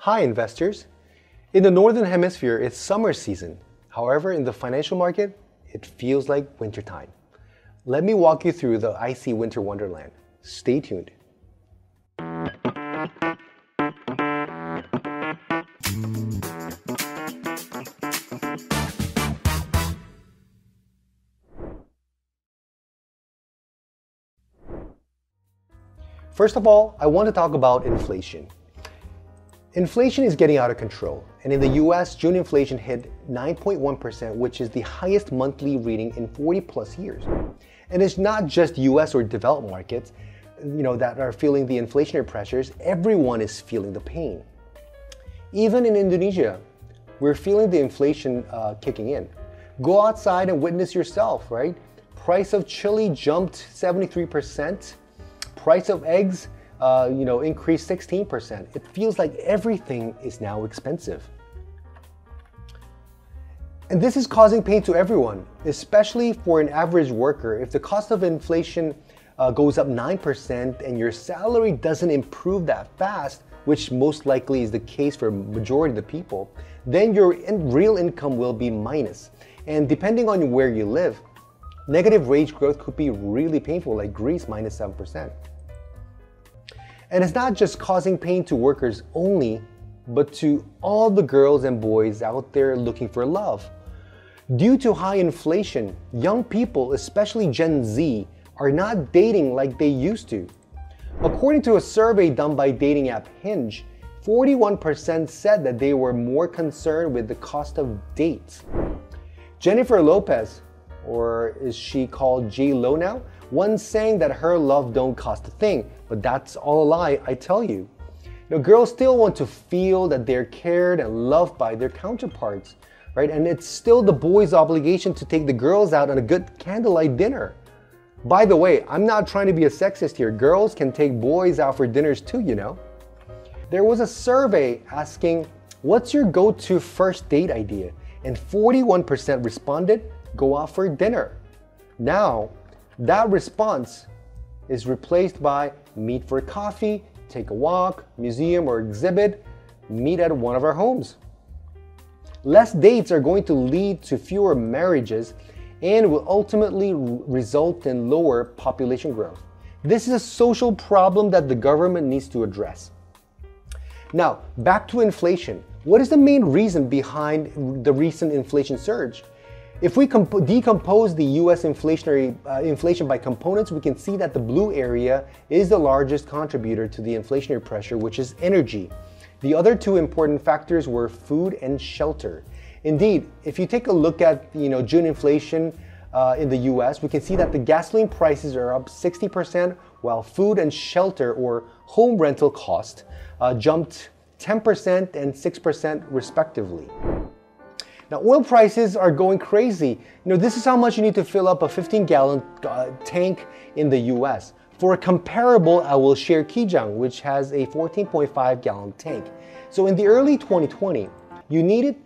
Hi investors! In the Northern Hemisphere, it's summer season. However, in the financial market, it feels like wintertime. Let me walk you through the icy winter wonderland. Stay tuned. First of all, I want to talk about inflation. Inflation is getting out of control, and in the US, June inflation hit 9.1%, which is the highest monthly reading in 40 plus years. And it's not just US or developed markets, that are feeling the inflationary pressures. Everyone is feeling the pain. Even in Indonesia, we're feeling the inflation kicking in. Go outside and witness yourself, right? Price of chili jumped 73%. Price of eggs, increased 16%. It feels like everything is now expensive. And this is causing pain to everyone, especially for an average worker. If the cost of inflation goes up 9% and your salary doesn't improve that fast, which most likely is the case for majority of the people, then your real income will be minus. And depending on where you live, negative wage growth could be really painful, like Greece, minus 7%. And it's not just causing pain to workers only, but to all the girls and boys out there looking for love. Due to high inflation, young people, especially Gen Z, are not dating like they used to. According to a survey done by dating app Hinge, 41% said that they were more concerned with the cost of dates. Jennifer Lopez, or is she called J-Lo now, once saying that her love don't cost a thing, but that's all a lie, I tell you. Girls still want to feel that they're cared and loved by their counterparts, right? And it's still the boys' obligation to take the girls out on a good candlelight dinner. By the way, I'm not trying to be a sexist here. Girls can take boys out for dinners too, There was a survey asking, what's your go-to first date idea? And 41% responded, go out for dinner. Now, that response is replaced by meet for coffee, take a walk, museum or exhibit, meet at one of our homes. Less dates are going to lead to fewer marriages and will ultimately result in lower population growth. This is a social problem that the government needs to address. Now, back to inflation. What is the main reason behind the recent inflation surge? If we decompose the US inflation by components, we can see that the blue area is the largest contributor to the inflationary pressure, which is energy. The other two important factors were food and shelter. Indeed, if you take a look at June inflation in the US, we can see that the gasoline prices are up 60%, while food and shelter or home rental cost jumped 10% and 6% respectively. Now, oil prices are going crazy. This is how much you need to fill up a 15-gallon tank in the US. For a comparable, I will share Kijang, which has a 14.5-gallon tank. So in the early 2020, you needed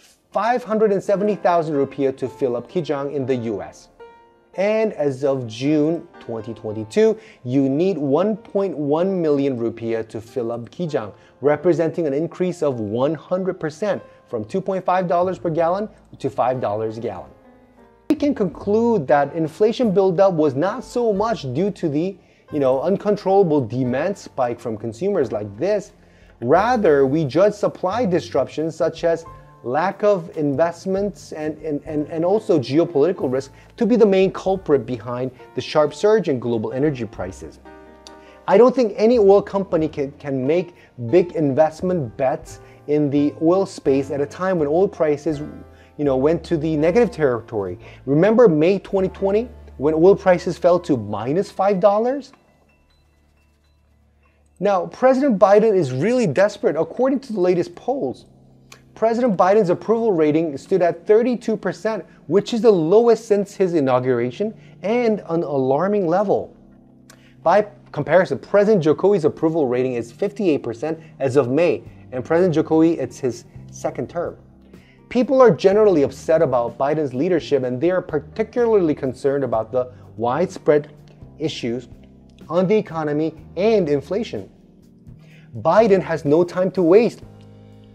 570,000 rupiah to fill up Kijang in the US. And as of June 2022, you need 1.1 million rupiah to fill up Kijang, representing an increase of 100%. From $2.5 per gallon to $5 a gallon. We can conclude that inflation buildup was not so much due to the uncontrollable demand spike from consumers like this. Rather, we judge supply disruptions such as lack of investments and also geopolitical risk to be the main culprit behind the sharp surge in global energy prices. I don't think any oil company can make big investment bets in the oil space at a time when oil prices, went to the negative territory. Remember May 2020 when oil prices fell to minus $5? Now, President Biden is really desperate. According to the latest polls, President Biden's approval rating stood at 32%, which is the lowest since his inauguration and an alarming level. By comparison, President Jokowi's approval rating is 58% as of May, and President Jokowi, it's his second term. People are generally upset about Biden's leadership, and they are particularly concerned about the widespread issues on the economy and inflation. Biden has no time to waste.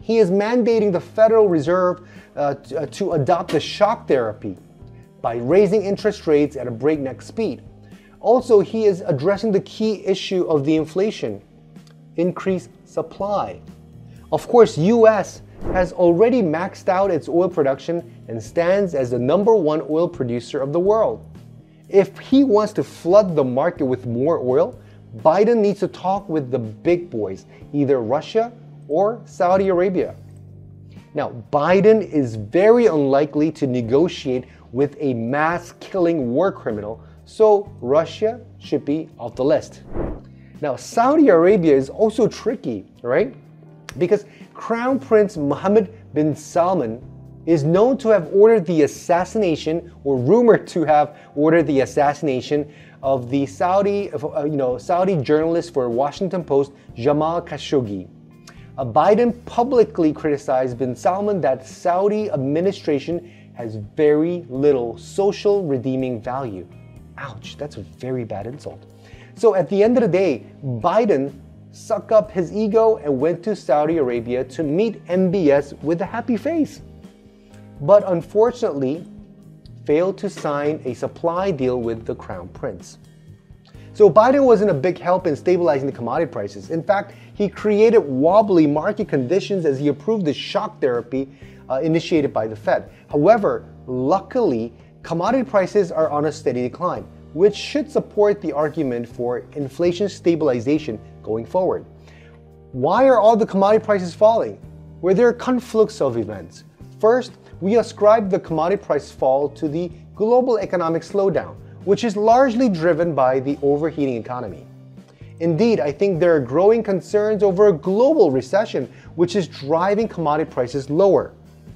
He is mandating the Federal Reserve to adopt the shock therapy by raising interest rates at a breakneck speed. Also, he is addressing the key issue of the inflation, increased supply. Of course, US has already maxed out its oil production and stands as the #1 oil producer of the world. If he wants to flood the market with more oil, Biden needs to talk with the big boys, either Russia or Saudi Arabia. Now, Biden is very unlikely to negotiate with a mass-killing war criminal, so Russia should be off the list. Now, Saudi Arabia is also tricky, right? Because Crown Prince Mohammed bin Salman is known to have ordered the assassination, or rumored to have ordered the assassination, of the Saudi journalist for Washington Post, Jamal Khashoggi. Biden publicly criticized bin Salman that Saudi administration has very little social redeeming value. Ouch, that's a very bad insult. So at the end of the day, Biden sucked up his ego and went to Saudi Arabia to meet MBS with a happy face. But unfortunately, failed to sign a supply deal with the Crown Prince. So Biden wasn't a big help in stabilizing the commodity prices. In fact, he created wobbly market conditions as he approved the shock therapy initiated by the Fed. However, luckily, commodity prices are on a steady decline, which should support the argument for inflation stabilization going forward. Why are all the commodity prices falling? Well, there are conflicts of events. First, we ascribe the commodity price fall to the global economic slowdown, which is largely driven by the overheating economy. Indeed, I think there are growing concerns over a global recession, which is driving commodity prices lower.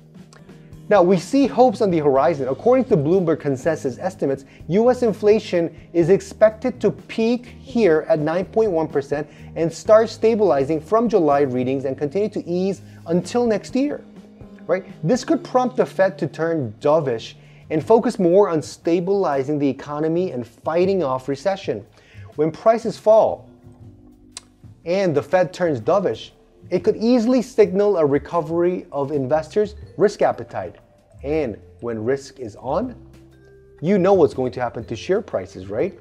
Now, we see hopes on the horizon. According to Bloomberg consensus estimates, US inflation is expected to peak here at 9.1% and start stabilizing from July readings and continue to ease until next year. Right? This could prompt the Fed to turn dovish and focus more on stabilizing the economy and fighting off recession. When prices fall and the Fed turns dovish, it could easily signal a recovery of investors' risk appetite. And when risk is on, you know what's going to happen to share prices, right?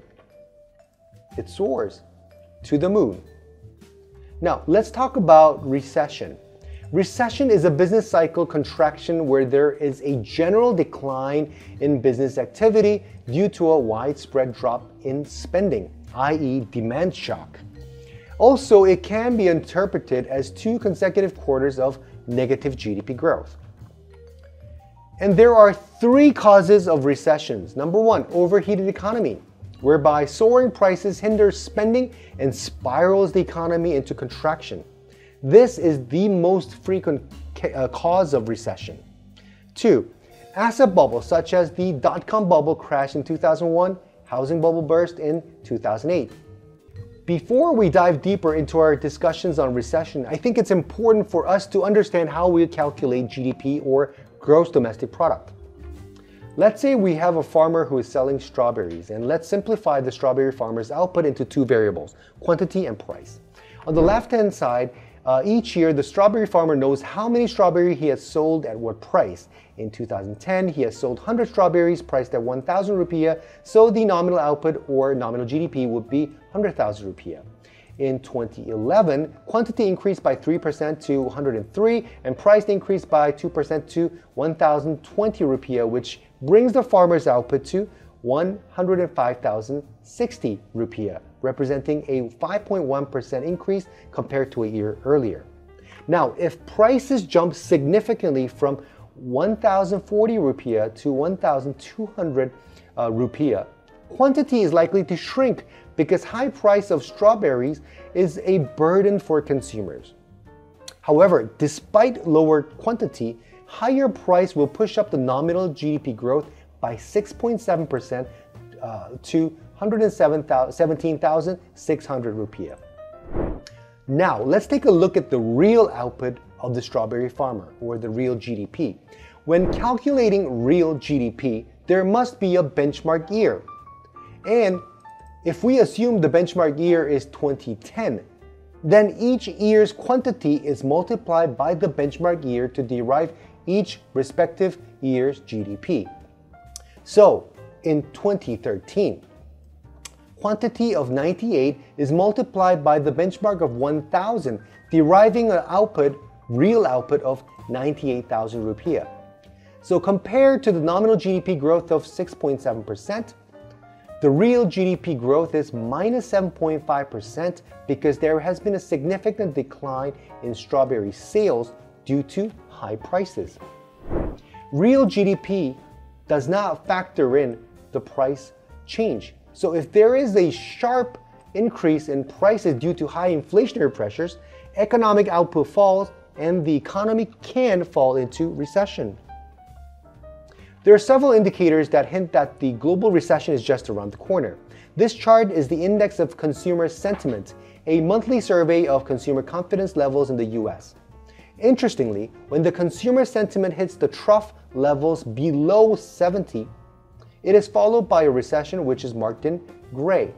It soars to the moon. Now, let's talk about recession. Recession is a business cycle contraction where there is a general decline in business activity due to a widespread drop in spending, i.e. demand shock. Also, it can be interpreted as 2 consecutive quarters of negative GDP growth. And there are 3 causes of recessions. Number 1, overheated economy, whereby soaring prices hinder spending and spirals the economy into contraction. This is the most frequent cause of recession. 2, asset bubbles such as the dot-com bubble crash in 2001, housing bubble burst in 2008. Before we dive deeper into our discussions on recession, I think it's important for us to understand how we calculate GDP, or gross domestic product. Let's say we have a farmer who is selling strawberries, and let's simplify the strawberry farmer's output into 2 variables, quantity and price. On the left-hand side, each year the strawberry farmer knows how many strawberries he has sold at what price. In 2010, he has sold 100 strawberries priced at 1,000 rupiah, so the nominal output, or nominal GDP, would be 100,000 rupiah. In 2011, quantity increased by 3% to 103, and price increased by 2% to 1,020 rupiah, which brings the farmer's output to 105,060 rupiah, representing a 5.1% increase compared to a year earlier. Now, if prices jump significantly from 1,040 rupiah to 1,200 rupiah, quantity is likely to shrink because high price of strawberries is a burden for consumers. However, despite lower quantity, higher price will push up the nominal GDP growth by 6.7% to 117,600 rupiah. Now, let's take a look at the real output of the strawberry farmer, or the real GDP. When calculating real GDP, there must be a benchmark year. And if we assume the benchmark year is 2010, Then each year's quantity is multiplied by the benchmark year to derive each respective year's GDP. So, in 2013, quantity of 98 is multiplied by the benchmark of 1,000, deriving an real output of 98,000 rupiah. So compared to the nominal GDP growth of 6.7%, the real GDP growth is minus 7.5% because there has been a significant decline in strawberry sales due to high prices. Real GDP does not factor in the price change. So if there is a sharp increase in prices due to high inflationary pressures, economic output falls and the economy can fall into recession. There are several indicators that hint that the global recession is just around the corner. This chart is the Index of Consumer Sentiment, a monthly survey of consumer confidence levels in the US. Interestingly, when the consumer sentiment hits the trough levels below 70, it is followed by a recession which is marked in gray.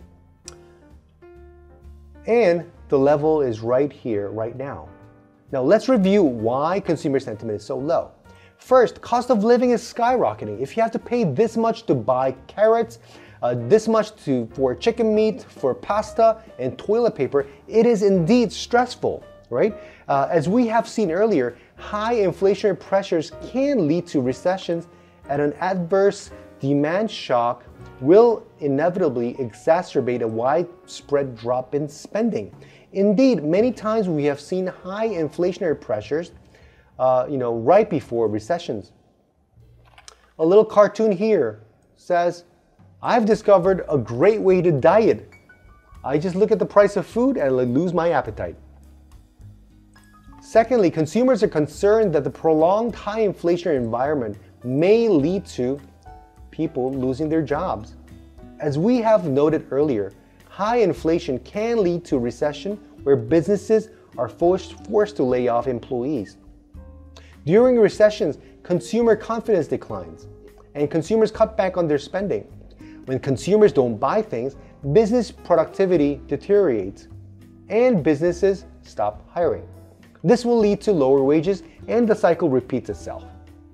And the level is right here, right now. Now let's review why consumer sentiment is so low. First, cost of living is skyrocketing. If you have to pay this much to buy carrots, this much for chicken meat, for pasta, and toilet paper, it is indeed stressful, right? As we have seen earlier, high inflationary pressures can lead to recessions, and an adverse demand shock will inevitably exacerbate a widespread drop in spending. Indeed, many times we have seen high inflationary pressures right before recessions. A little cartoon here says, I've discovered a great way to diet. I just look at the price of food and I lose my appetite. Secondly, consumers are concerned that the prolonged high inflationary environment may lead to people losing their jobs. As we have noted earlier, high inflation can lead to recession where businesses are forced to lay off employees. During recessions, consumer confidence declines and consumers cut back on their spending. When consumers don't buy things, business productivity deteriorates and businesses stop hiring. This will lead to lower wages and the cycle repeats itself.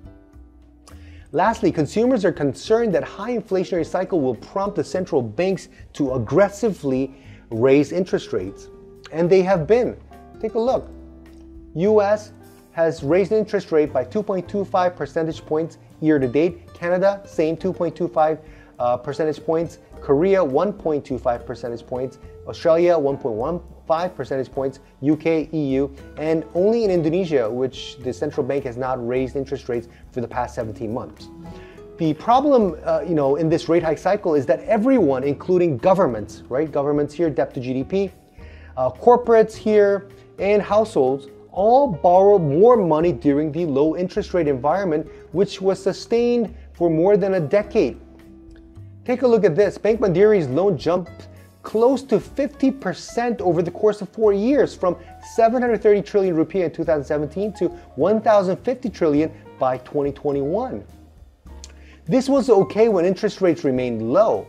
Lastly, consumers are concerned that high inflationary cycle will prompt the central banks to aggressively raise interest rates. And they have been. Take a look. US has raised interest rate by 2.25 percentage points year to date. Canada, same 2.25 percentage points. Korea, 1.25 percentage points. Australia, 1.15 percentage points. UK, EU, and only in Indonesia, which the central bank has not raised interest rates for the past 17 months. The problem, in this rate hike cycle is that everyone, including governments, right? Governments here, debt to GDP, corporates here, and households all borrowed more money during the low interest rate environment, which was sustained for more than a decade. Take a look at this. Bank Mandiri's loan jumped close to 50% over the course of 4 years, from 730 trillion rupiah in 2017 to 1,050 trillion by 2021. This was okay when interest rates remained low,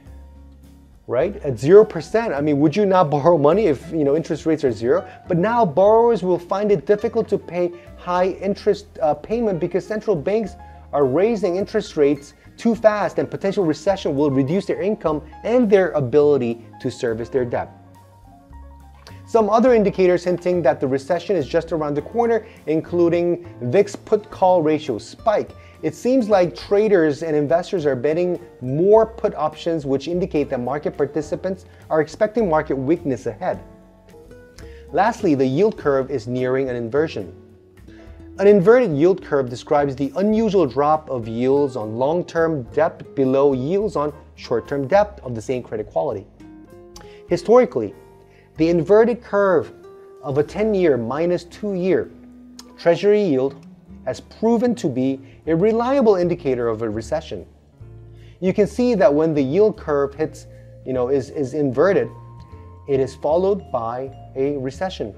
right? At 0%. I mean, would you not borrow money if interest rates are zero? But now borrowers will find it difficult to pay high interest payment because central banks are raising interest rates too fast, and potential recession will reduce their income and their ability to service their debt. Some other indicators hinting that the recession is just around the corner, including VIX put-call ratio spike. It seems like traders and investors are betting more put options, which indicate that market participants are expecting market weakness ahead. Lastly, the yield curve is nearing an inversion. An inverted yield curve describes the unusual drop of yields on long-term debt below yields on short-term debt of the same credit quality. Historically, the inverted curve of a 10-year minus 2-year Treasury yield has proven to be a reliable indicator of a recession. You can see that when the yield curve is inverted, it is followed by a recession.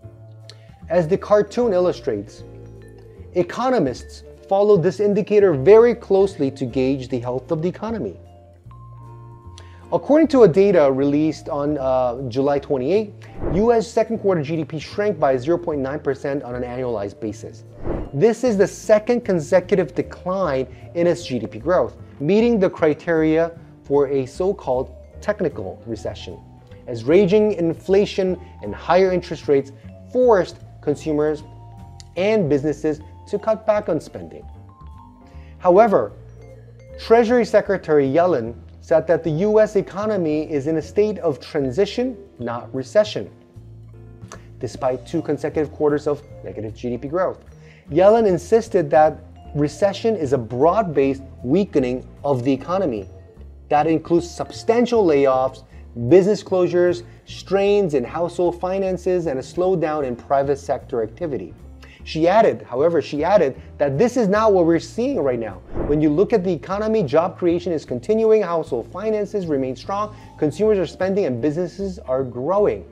As the cartoon illustrates, economists follow this indicator very closely to gauge the health of the economy. According to a data released on July 28, U.S. second quarter GDP shrank by 0.9% on an annualized basis. This is the second consecutive decline in its GDP growth, meeting the criteria for a so-called technical recession, as raging inflation and higher interest rates forced consumers and businesses to cut back on spending. However, Treasury Secretary Yellen said that the U.S. economy is in a state of transition, not recession, despite 2 consecutive quarters of negative GDP growth. Yellen insisted that recession is a broad-based weakening of the economy that includes substantial layoffs, business closures, strains in household finances, and a slowdown in private sector activity. She added that this is not what we're seeing right now. When you look at the economy, job creation is continuing, household finances remain strong, consumers are spending, and businesses are growing.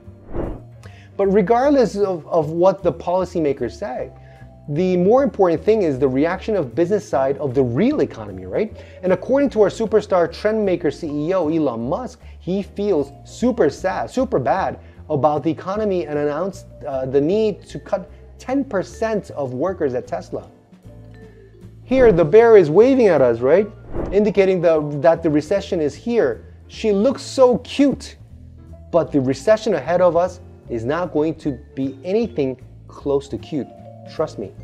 But regardless of what the policymakers say, the more important thing is the reaction of business side of the real economy, right? And according to our superstar trendmaker CEO, Elon Musk, he feels super bad about the economy and announced the need to cut 10% of workers at Tesla. Here, the bear is waving at us, right? Indicating that the recession is here. She looks so cute, but the recession ahead of us is not going to be anything close to cute. Trust me.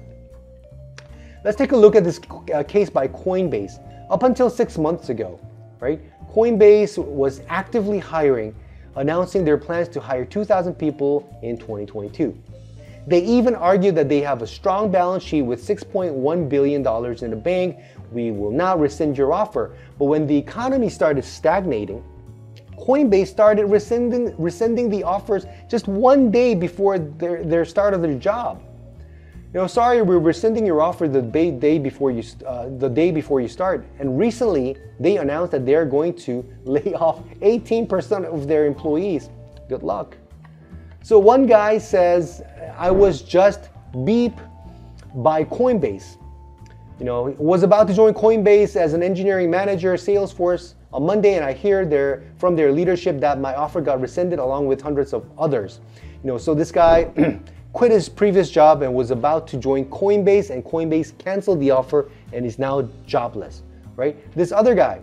Let's take a look at this case by Coinbase. Up until 6 months ago, right? Coinbase was actively hiring, announcing their plans to hire 2,000 people in 2022. They even argued that they have a strong balance sheet with $6.1 billion in the bank. We will not rescind your offer. But when the economy started stagnating, Coinbase started rescinding the offers just 1 day before their start of their job. You know, sorry, we're rescinding your offer the day before you start. And recently, they announced that they're going to lay off 18% of their employees. Good luck. So one guy says, I was just beeped by Coinbase. You know, was about to join Coinbase as an engineering manager, Salesforce on Monday, and I hear from their leadership that my offer got rescinded along with hundreds of others. You know, so this guy quit his previous job and was about to join Coinbase, and Coinbase canceled the offer and is now jobless, right? This other guy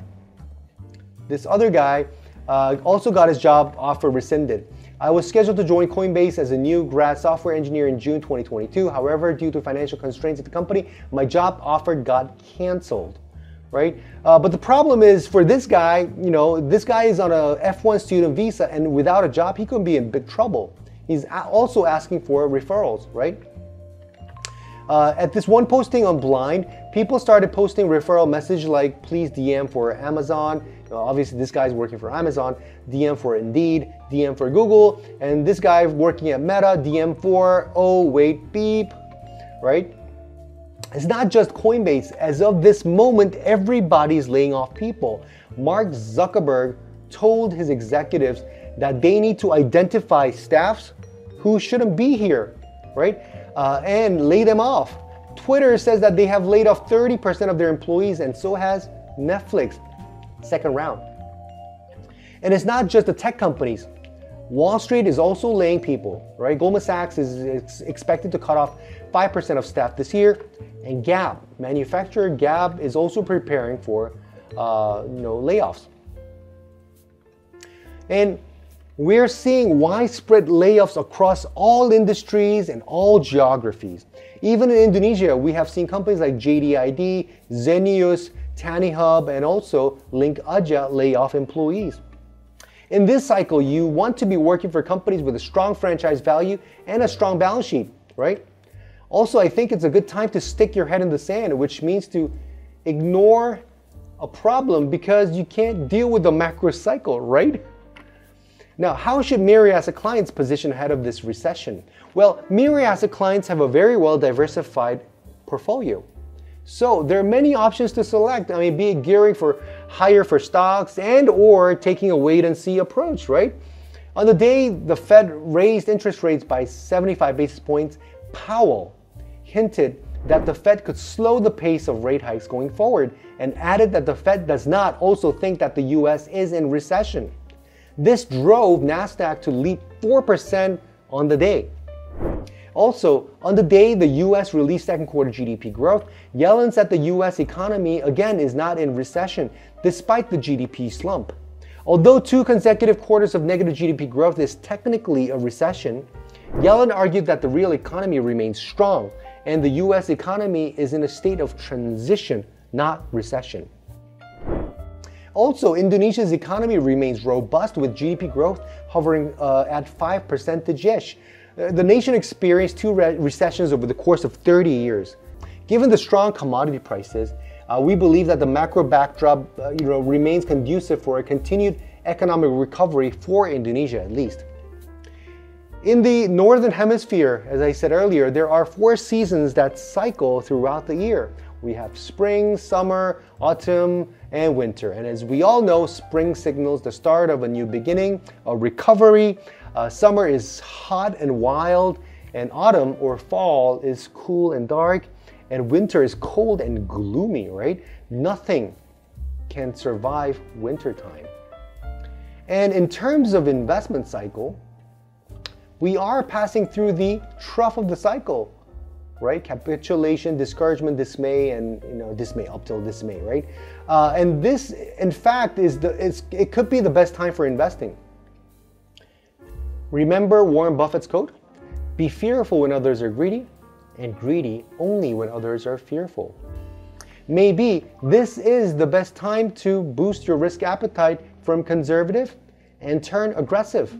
also got his job offer rescinded. I was scheduled to join Coinbase as a new grad software engineer in June 2022. However, due to financial constraints at the company, my job offer got canceled, right? But the problem is for this guy, you know, this guy is on a F1 student visa, and without a job, he could be in big trouble. He's also asking for referrals, right? At this one posting on Blind, people started posting referral message like, please DM for Amazon. Obviously, this guy's working for Amazon, DM for Indeed, DM for Google, and this guy working at Meta, DM for, oh, wait, beep, right? It's not just Coinbase. As of this moment, everybody's laying off people. Mark Zuckerberg told his executives that they need to identify staffs who shouldn't be here, right? And lay them off. Twitter says that they have laid off 30% of their employees, and so has Netflix. Second round. And it's not just the tech companies. Wall Street is also laying people, right? Goldman Sachs is expected to cut off 5% of staff this year, and Gap, manufacturer Gap, is also preparing for layoffs. And we're seeing widespread layoffs across all industries and all geographies. Even in Indonesia, we have seen companies like JDID, Zenius, TaniHub, and also Link Aja lay off employees. In this cycle, you want to be working for companies with a strong franchise value and a strong balance sheet, right? Also, I think it's a good time to stick your head in the sand, which means to ignore a problem because you can't deal with the macro cycle, right? Now, how should Mirae Asset clients position ahead of this recession? Well, Mirae Asset clients have a very well diversified portfolio. So there are many options to select. I mean, be it gearing for higher for stocks and or taking a wait and see approach, right? On the day the Fed raised interest rates by 75 basis points, Powell hinted that the Fed could slow the pace of rate hikes going forward, and added that the Fed does not also think that the US is in recession. This drove NASDAQ to leap 4% on the day. Also, on the day the US released second quarter GDP growth, Yellen said the US economy again is not in recession despite the GDP slump. Although 2 consecutive quarters of negative GDP growth is technically a recession, Yellen argued that the real economy remains strong and the US economy is in a state of transition, not recession. Also, Indonesia's economy remains robust with GDP growth hovering at 5%-ish. The nation experienced 2 recessions over the course of 30 years. Given the strong commodity prices, we believe that the macro backdrop remains conducive for a continued economic recovery for Indonesia at least. In the Northern Hemisphere, as I said earlier, there are 4 seasons that cycle throughout the year. We have spring, summer, autumn, and winter. And as we all know, spring signals the start of a new beginning, a recovery. Summer is hot and wild, and autumn or fall is cool and dark, and winter is cold and gloomy, right? Nothing can survive wintertime. And in terms of investment cycle, we are passing through the trough of the cycle, right? Capitulation, discouragement, dismay, and dismay up till dismay, right? And this, in fact, it could be the best time for investing. Remember Warren Buffett's quote? Be fearful when others are greedy, and greedy only when others are fearful. Maybe this is the best time to boost your risk appetite from conservative and turn aggressive.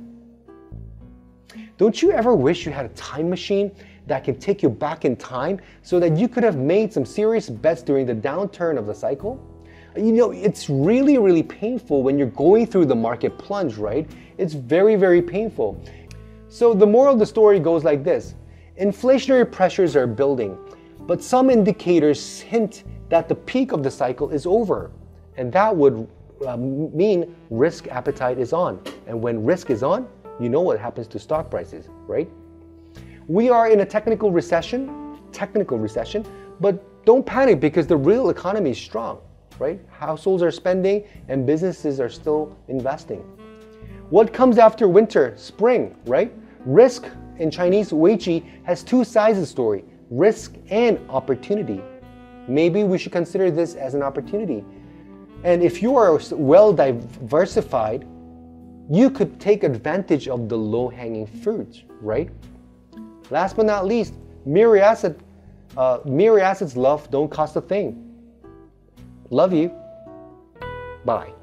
Don't you ever wish you had a time machine that can take you back in time so that you could have made some serious bets during the downturn of the cycle? It's really, really painful when you're going through the market plunge, right? It's very, very painful. So the moral of the story goes like this. Inflationary pressures are building, but some indicators hint that the peak of the cycle is over. And that would mean risk appetite is on. And when risk is on, you know what happens to stock prices, right? We are in a technical recession, but don't panic because the real economy is strong, right? Households are spending and businesses are still investing. What comes after winter? Spring, right? Risk in Chinese Weiqi has 2 sides of the story, risk and opportunity. Maybe we should consider this as an opportunity. And if you are well diversified, you could take advantage of the low-hanging fruits, right? Last but not least, Mirae Asset's love don't cost a thing. Love you. Bye.